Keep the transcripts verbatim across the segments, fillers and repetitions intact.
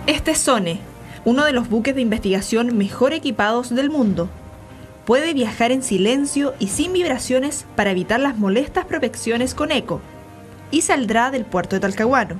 Este es Sone, uno de los buques de investigación mejor equipados del mundo. Puede viajar en silencio y sin vibraciones para evitar las molestas prospecciones con eco, y saldrá del puerto de Talcahuano.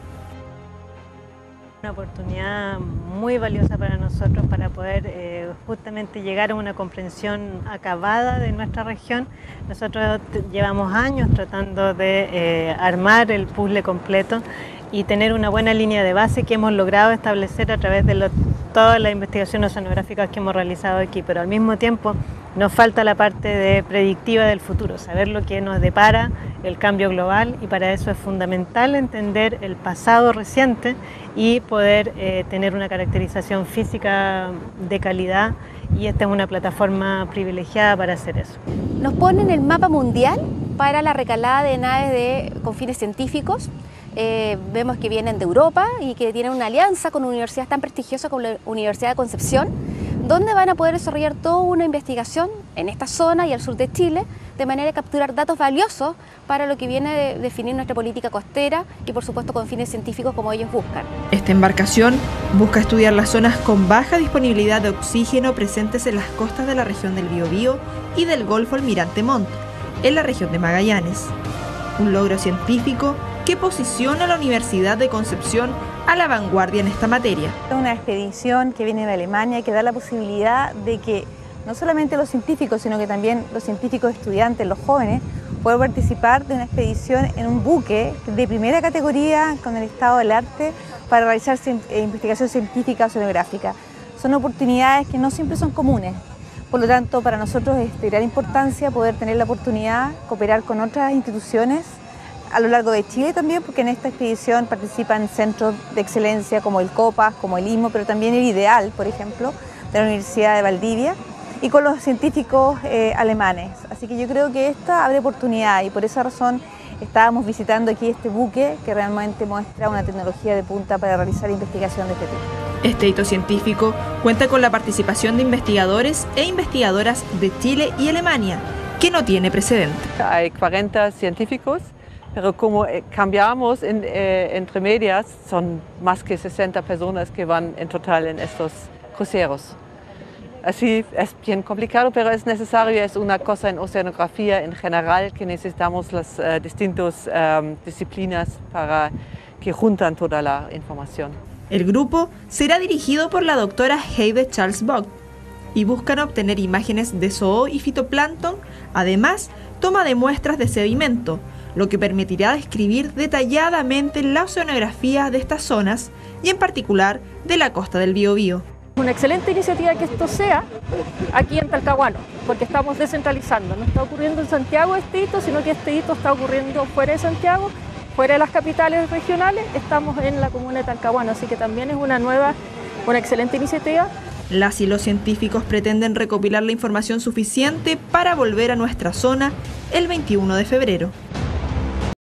Una oportunidad muy valiosa para nosotros para poder eh, justamente llegar a una comprensión acabada de nuestra región. Nosotros llevamos años tratando de eh, armar el puzzle completo y tener una buena línea de base que hemos logrado establecer a través de lo, todas las investigaciones oceanográficas que hemos realizado aquí, pero al mismo tiempo nos falta la parte de predictiva del futuro, saber lo que nos depara el cambio global, y para eso es fundamental entender el pasado reciente y poder eh, tener una caracterización física de calidad, y esta es una plataforma privilegiada para hacer eso. Nos ponen el mapa mundial para la recalada de naves de, con fines científicos. Eh, vemos que vienen de Europa y que tienen una alianza con universidades tan prestigiosas como la Universidad de Concepción, donde van a poder desarrollar toda una investigación en esta zona y al sur de Chile, de manera de capturar datos valiosos para lo que viene de definir nuestra política costera y por supuesto con fines científicos como ellos buscan. Esta embarcación busca estudiar las zonas con baja disponibilidad de oxígeno presentes en las costas de la región del Biobío y del Golfo Almirante Montt, en la región de Magallanes. Un logro científico que posiciona a la Universidad de Concepción a la vanguardia en esta materia. Es una expedición que viene de Alemania que da la posibilidad de que no solamente los científicos, sino que también los científicos estudiantes, los jóvenes, puedan participar de una expedición en un buque de primera categoría con el estado del arte para realizar investigación científica oceanográfica. Son oportunidades que no siempre son comunes. Por lo tanto, para nosotros es de gran importancia poder tener la oportunidad de cooperar con otras instituciones a lo largo de Chile también, porque en esta expedición participan centros de excelencia como el COPAS, como el I M O, pero también el IDEAL, por ejemplo, de la Universidad de Valdivia, y con los científicos eh, alemanes. Así que yo creo que esta abre oportunidad, y por esa razón estábamos visitando aquí este buque que realmente muestra una tecnología de punta para realizar investigación de este tipo. Este hito científico cuenta con la participación de investigadores e investigadoras de Chile y Alemania, que no tiene precedente. Hay cuarenta científicos, pero como cambiamos en, eh, entre medias, son más que sesenta personas que van en total en estos cruceros. Así es bien complicado, pero es necesario, es una cosa en oceanografía en general, que necesitamos las uh, distintas um, disciplinas para que juntan toda la información. El grupo será dirigido por la doctora Heide Charles Vogt y buscan obtener imágenes de zoo y fitoplancton, además toma de muestras de sedimento, lo que permitirá describir detalladamente la oceanografía de estas zonas y en particular de la costa del Biobío. Una excelente iniciativa que esto sea aquí en Talcahuano, porque estamos descentralizando. No está ocurriendo en Santiago este hito, sino que este hito está ocurriendo fuera de Santiago, fuera de las capitales regionales. Estamos en la comuna de Talcahuano, así que también es una nueva, una excelente iniciativa. Las y los científicos pretenden recopilar la información suficiente para volver a nuestra zona el veintiuno de febrero.